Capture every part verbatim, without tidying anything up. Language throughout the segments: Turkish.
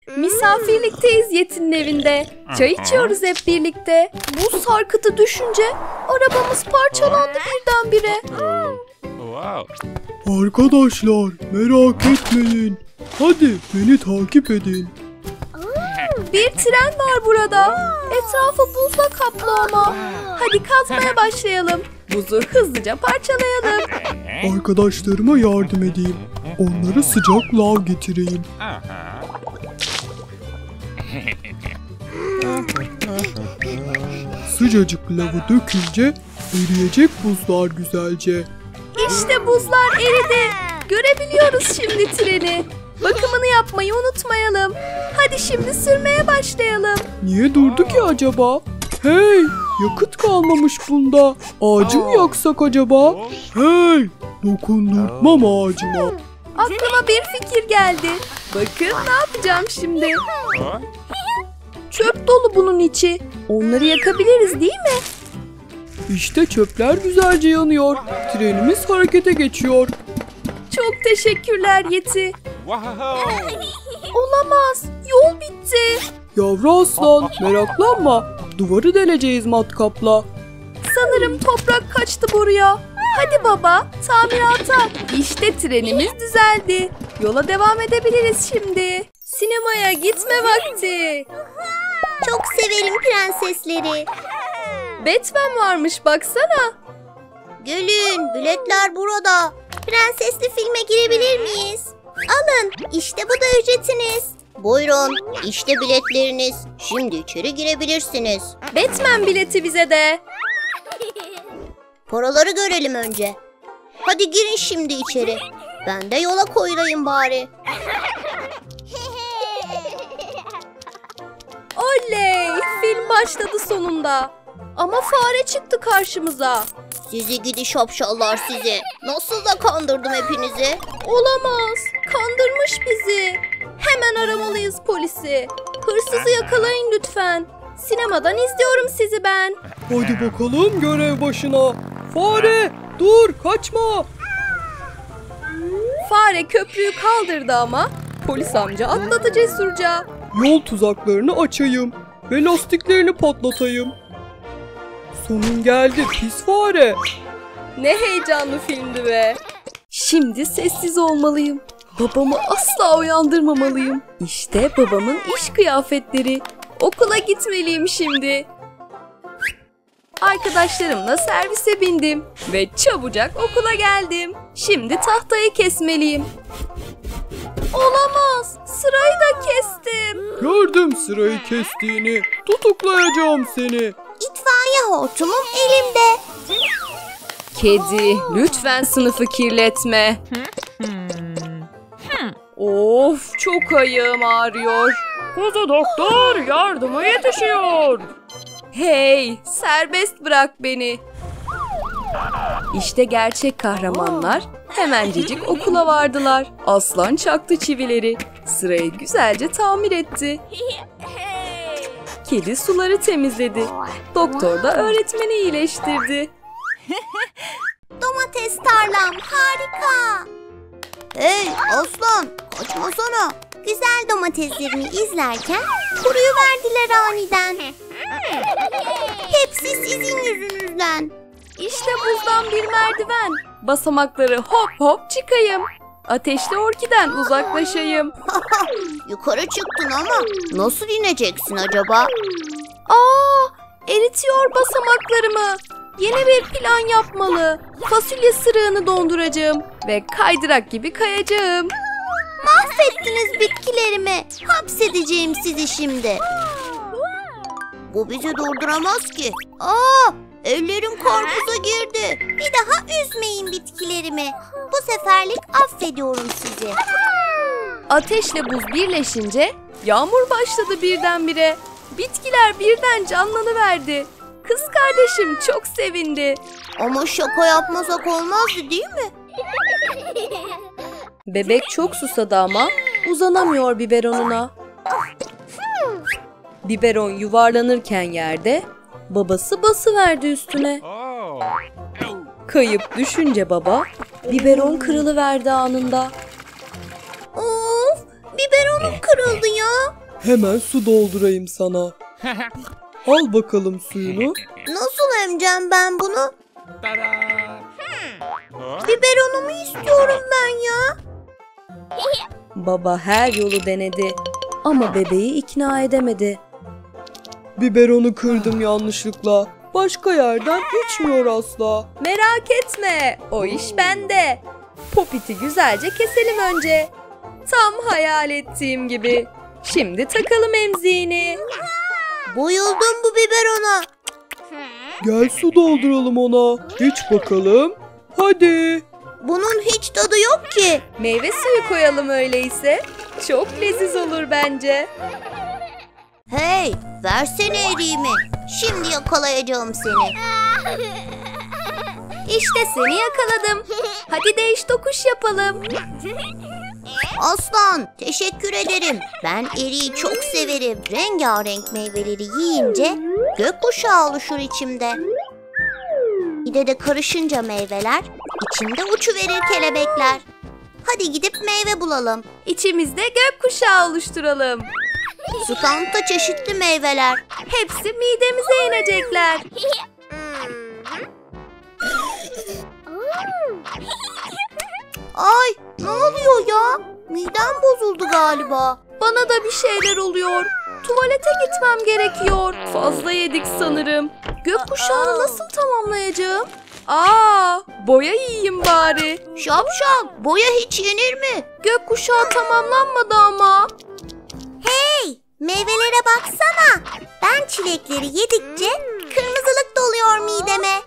Misafirlikteyiz Yeti'nin evinde. Çay içiyoruz hep birlikte. Buz sarkıtı düşünce arabamız parçalandı birdenbire. Arkadaşlar merak etmeyin. Hadi beni takip edin. Bir tren var burada. Etrafı buzla kaplı ama. Hadi kazmaya başlayalım. Buzu hızlıca parçalayalım. Arkadaşlarıma yardım edeyim. Onlara sıcak lav getireyim. Sıcacık lavı dökünce eriyecek buzlar güzelce. İşte buzlar eridi. Görebiliyoruz şimdi treni. Bakımını yapmayı unutmayalım. Hadi şimdi sürmeye başlayalım. Niye durdu ki acaba? Hey! Yakıt kalmamış bunda. Ağacı mı yaksak acaba? Hey! Dokundurtmam ağacıma. Aklıma bir fikir geldi. Bakın ne yapacağım şimdi. Çöp dolu bunun içi. Onları yakabiliriz değil mi? İşte çöpler güzelce yanıyor. Trenimiz harekete geçiyor. Çok teşekkürler Yeti. Olamaz. Yol bitti. Yavru aslan meraklanma. Duvarı deleceğiz matkapla. Sanırım toprak kaçtı boruya. Hadi baba, tamirata. İşte trenimiz düzeldi. Yola devam edebiliriz şimdi. Sinemaya gitme vakti. Çok severim prensesleri. Batman varmış baksana. Gelin, biletler burada. Prensesli filme girebilir miyiz? Alın, işte bu da ücretiniz. Buyurun, işte biletleriniz. Şimdi içeri girebilirsiniz. Batman bileti bize de. Paraları görelim önce. Hadi girin şimdi içeri. Ben de yola koyulayım bari. Oley! Film başladı sonunda. Ama fare çıktı karşımıza. Sizi gidi şapşallar sizi. Nasıl da kandırdım hepinizi. Olamaz. Kandırmış bizi. Hemen aramalıyız polisi. Hırsızı yakalayın lütfen. Sinemadan izliyorum sizi ben. Hadi bakalım görev başına. Fare dur kaçma. Fare köprüyü kaldırdı ama polis amca atladı cesurca. Yol tuzaklarını açayım ve lastiklerini patlatayım. Sonun geldi pis fare. Ne heyecanlı filmdi be. Şimdi sessiz olmalıyım. Babamı asla uyandırmamalıyım. İşte babamın iş kıyafetleri. Okula gitmeliyim şimdi. Arkadaşlarımla servise bindim ve çabucak okula geldim. Şimdi tahtayı kesmeliyim. Olamaz, sırayı da kestim. Gördüm sırayı kestiğini. Tutuklayacağım seni. İtfaiye hortumum elimde. Kedi, lütfen sınıfı kirletme. Of, çok ayağım ağrıyor. Kuzu doktor yardıma yetişiyor. Hey, serbest bırak beni. İşte gerçek kahramanlar hemencecik okula vardılar. Aslan çaktı çivileri. Sırayı güzelce tamir etti. Kedi suları temizledi. Doktor da öğretmeni iyileştirdi. Domates tarlam harika. Hey aslan kaçmasana. Güzel domateslerimi izlerken kuruyuverdiler aniden. Hepsi sizin yüzünüzden. İşte buzdan bir merdiven. Basamakları hop hop çıkayım. Ateşli orkiden uzaklaşayım. Yukarı çıktın ama nasıl ineceksin acaba? Aa, eritiyor basamaklarımı. Yeni bir plan yapmalı. Fasulye sırığını donduracağım ve kaydırak gibi kayacağım. Mahvettiniz bitkilerimi. Hapsedeceğim sizi şimdi. Bu bizi durduramaz ki. Aa, ellerim karpuza girdi. Bir daha üzmeyin bitkilerimi. Bu seferlik affediyorum sizi. Ateşle buz birleşince yağmur başladı birdenbire. Bitkiler birden canlanıverdi. Kız kardeşim çok sevindi. Ama şaka yapmasak olmazdı değil mi? Bebek çok susadı ama uzanamıyor biberonuna. Biberon yuvarlanırken yerde babası basıverdi üstüne. Kayıp düşünce baba biberon kırılıverdi anında. Of, biberonum kırıldı ya. Hemen su doldurayım sana. Al bakalım suyunu. Nasıl emeceğim ben bunu? Biberonumu istiyorum ben ya. Baba her yolu denedi ama bebeği ikna edemedi. Biberonu kırdım yanlışlıkla. Başka yerden içmiyor asla. Merak etme, o iş bende. Popit'i güzelce keselim önce. Tam hayal ettiğim gibi. Şimdi takalım emziğini. Bayıldım bu biberona. Gel su dolduralım ona. İç bakalım. Hadi. Bunun hiç tadı yok ki. Meyve suyu koyalım öyleyse. Çok leziz olur bence. Hey, versene eriğimi. Şimdi yakalayacağım seni. İşte seni yakaladım. Hadi değiş tokuş yapalım. Aslan, teşekkür ederim. Ben eriği çok severim. Rengarenk meyveleri yiyince gökkuşağı oluşur içimde. Bir de de karışınca meyveler, içimde uçuverir kelebekler. Hadi gidip meyve bulalım. İçimizde gökkuşağı oluşturalım. Standta çeşitli meyveler. Hepsi midemize inecekler. Ay, ne oluyor ya? Midem bozuldu galiba. Bana da bir şeyler oluyor. Tuvalete gitmem gerekiyor. Fazla yedik sanırım. Gökkuşağını nasıl tamamlayacağım? Aa, boya yiyeyim bari. Şapşal, boya hiç yenir mi? Gökkuşağı tamamlanmadı ama. Hey, meyvelere baksana. Ben çilekleri yedikçe kırmızılık doluyor mideme.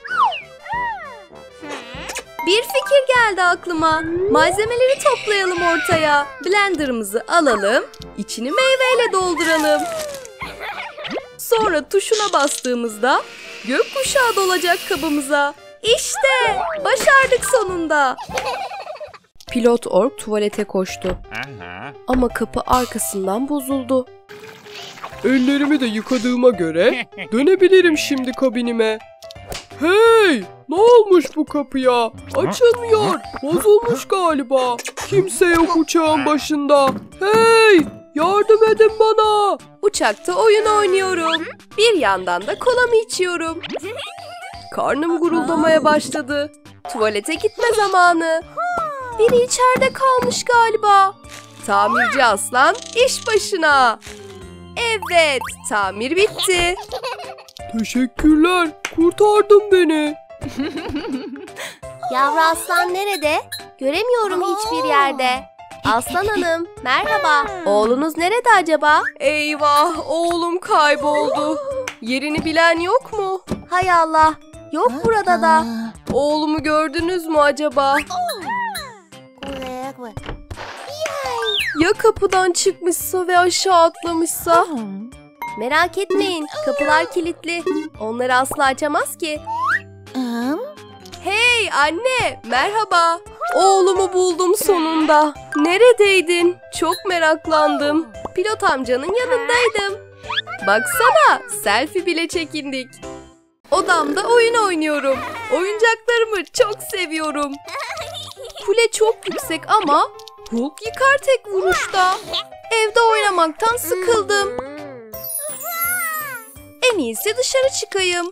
Bir fikir geldi aklıma. Malzemeleri toplayalım ortaya. Blenderımızı alalım. İçini meyveyle dolduralım. Sonra tuşuna bastığımızda gökkuşağı dolacak kabımıza. İşte başardık sonunda. Pilot ork tuvalete koştu. Ama kapı arkasından bozuldu. Ellerimi de yıkadığıma göre dönebilirim şimdi kabinime. Hey! Ne olmuş bu kapıya? Açılmıyor. Bozulmuş galiba. Kimse yok uçağın başında. Hey! Yardım edin bana. Uçakta oyun oynuyorum. Bir yandan da kolamı içiyorum. Karnım guruldamaya başladı. Tuvalete gitme zamanı. Biri içeride kalmış galiba. Tamirci Aslan iş başına. Evet, tamir bitti. Teşekkürler. Kurtardın beni. Yavru aslan nerede? Göremiyorum hiçbir yerde. Aslan Hanım, merhaba. Oğlunuz nerede acaba? Eyvah, oğlum kayboldu. Yerini bilen yok mu? Hay Allah, yok burada da. Oğlumu gördünüz mü acaba? Ya kapıdan çıkmışsa ve aşağı atlamışsa? Merak etmeyin, kapılar kilitli. Onları asla açamaz ki. Hey anne, merhaba. Oğlumu buldum sonunda. Neredeydin? Çok meraklandım. Pilot amcanın yanındaydım. Baksana, selfie bile çekindik. Odamda oyun oynuyorum. Oyuncaklarımı çok seviyorum. Kule çok yüksek ama Hulk yıkar tek vuruşta. Evde oynamaktan sıkıldım. En iyisi dışarı çıkayım.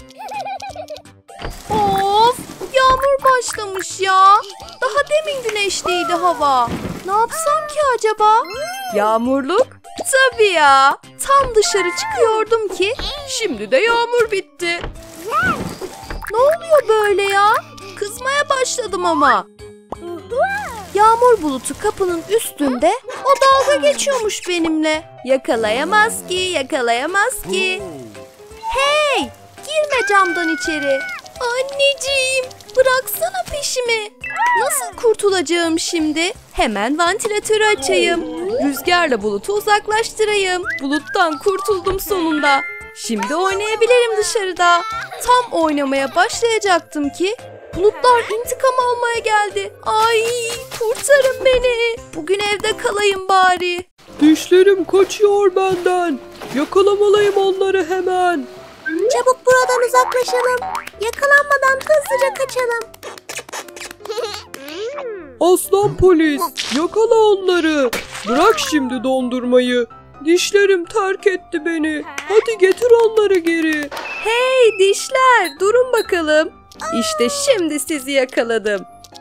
Of! Yağmur başlamış ya. Daha demin güneşliydi hava. Ne yapsam ki acaba? Yağmurluk? Tabii ya. Tam dışarı çıkıyordum ki şimdi de yağmur bitti. Ne oluyor böyle ya? Kızmaya başladım ama. Yağmur bulutu kapının üstünde, o dalga geçiyormuş benimle. Yakalayamaz ki, yakalayamaz ki. Hey! Girme camdan içeri. Anneciğim, bıraksana peşimi. Nasıl kurtulacağım şimdi? Hemen vantilatörü açayım. Rüzgarla bulutu uzaklaştırayım. Buluttan kurtuldum sonunda. Şimdi oynayabilirim dışarıda. Tam oynamaya başlayacaktım ki bulutlar intikam almaya geldi. Ay, kurtarın beni. Bugün evde kalayım bari. Dişlerim kaçıyor benden. Yakalamalıyım onları hemen. Çabuk buradan uzaklaşalım. Yakalanmadan hızlıca kaçalım. Aslan polis, yakala onları. Bırak şimdi dondurmayı. Dişlerim terk etti beni. Hadi getir onları geri. Hey dişler, durun bakalım. İşte şimdi sizi yakaladım.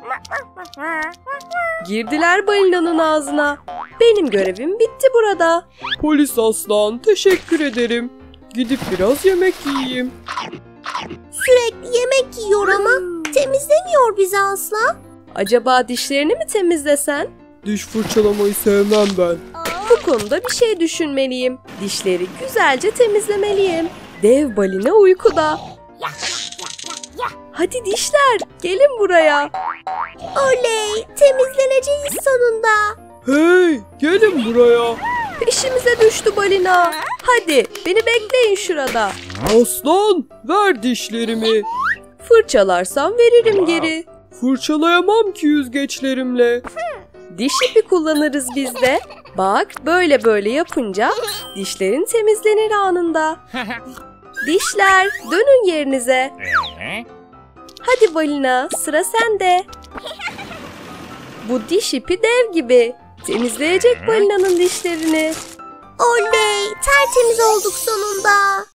Girdiler balinanın ağzına. Benim görevim bitti burada. Polis aslan, teşekkür ederim. Gidip biraz yemek yiyeyim. Sürekli yemek yiyor ama temizlemiyor bizi asla. Acaba dişlerini mi temizlesen? Diş fırçalamayı sevmem ben. Bu konuda bir şey düşünmeliyim. Dişleri güzelce temizlemeliyim. Dev balina uykuda. Hadi dişler, gelin buraya. Oley, temizleneceğiz sonunda. Hey, gelin buraya. Peşimize düştü balina. Hadi beni bekleyin şurada. Aslan, ver dişlerimi. Fırçalarsam veririm geri. Fırçalayamam ki yüzgeçlerimle. Diş ipi kullanırız biz de. Bak böyle böyle yapınca dişlerin temizlenir anında. Dişler, dönün yerinize. Hadi balina, sıra sende. Bu diş ipi dev gibi. Temizleyecek balinanın dişlerini. Oley, tertemiz olduk sonunda.